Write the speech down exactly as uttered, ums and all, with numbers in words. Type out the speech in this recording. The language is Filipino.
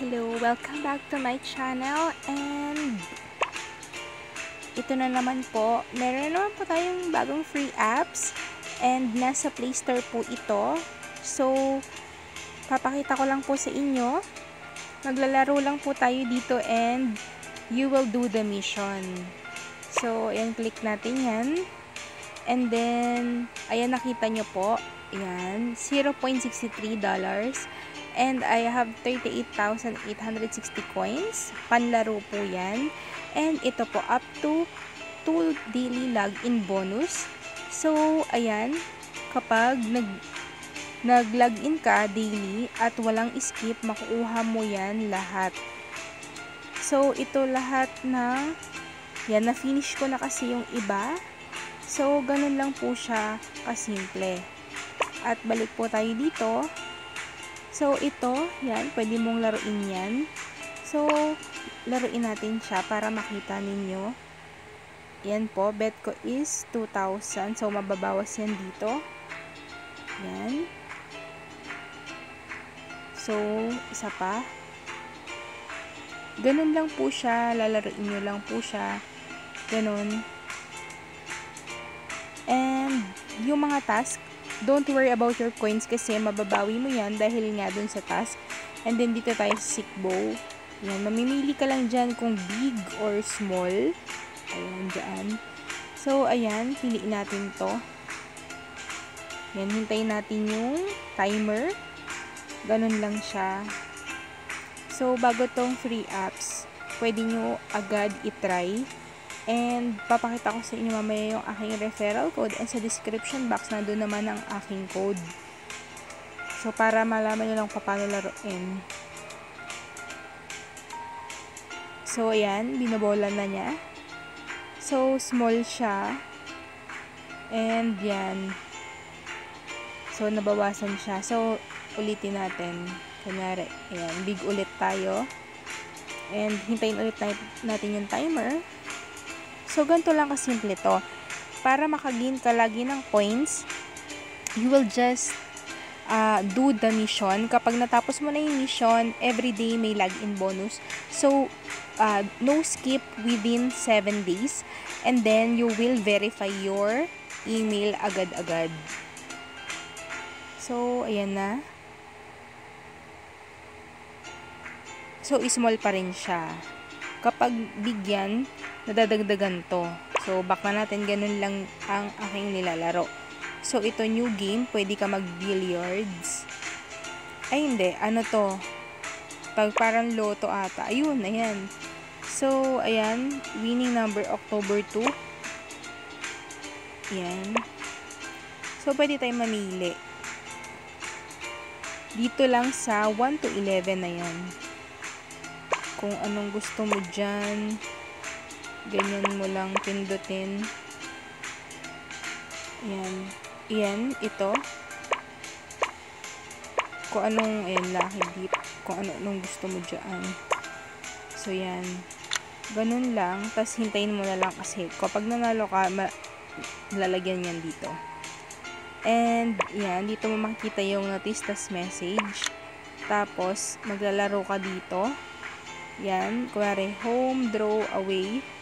Hello! Welcome back to my channel and ito na naman po, meron naman po tayong bagong free apps and nasa Play Store po ito. So, papakita ko lang po sa inyo. Maglalaro lang po tayo dito and you will do the mission. So, ayan, click natin yan. And then, ayan, nakita nyo po. Ayan, zero point six three dollars. And I have thirty-eight thousand eight hundred sixty coins. Panlaro po yan. And ito po, up to two daily login bonus. So, ayan, kapag nag nag-login ka daily at walang skip, makukuha mo yan lahat. So, ito lahat na, yan, na-finish ko na kasi yung iba. So, ganun lang po siya kasimple. At balik po tayo dito. So, ito, yan, pwede mong laruin yan. So, laruin natin siya para makita ninyo. Yan po, bet ko is two thousand. So, mababawas yan dito. Yan. So, isa pa. Ganun lang po siya. Lalaruin nyo lang po siya. Ganun. And, yung mga task, don't worry about your coins kasi mababawi mo yan dahil nga dun sa task. And then, dito tayo sa sick bow. Yan, mamimili ka lang dyan kung big or small. Ayan, dyan. So, ayan, piliin natin to. Yan, hintayin natin yung timer. Ganun lang siya. So, bago tong free apps, pwede nyo agad itry. And, papakita ko sa inyo mamaya yung aking referral code. And sa description box, nandun naman ang aking code. So, para malaman nyo lang paano laruin. So, ayan, binobola na niya. So, small siya. And, yan. So, nabawasan siya. So, ulitin natin. Kunyari, ayan, big ulit tayo. And, hintayin ulit natin yung timer. So, ganito lang kasimple to. Para makagain ka lagi ng points, you will just uh, do the mission. Kapag natapos mo na yung mission, everyday may login bonus. So, uh, no skip within seven days. And then, you will verify your email agad-agad. So, ayan na. So, small pa rin siya. Kapag bigyan, nadadagdagan to. So, back na natin, ganun lang ang aking nilalaro. So, ito new game, pwede ka mag-billiards. Ay, hindi. Ano to? Pag parang loto ata. Ayun, ayan. So, ayan. Winning number, October two. Ayan. So, pwede tayo mamili. Dito lang sa one to eleven na yan. Kung anong gusto mo dyan, ganyan mo lang pindutin. Ayan. Ayan, ito. Kung anong, ayan, lucky dip. Kung ano, anong gusto mo dyan. So, yan. Ganun lang. Tapos, hintayin mo na lang kasi kapag nanalo ka, lalagyan yan dito. And, yan. Dito mo makikita yung notice, tas message. Tapos, maglalaro ka dito. Yan, kuwari, home, draw, away.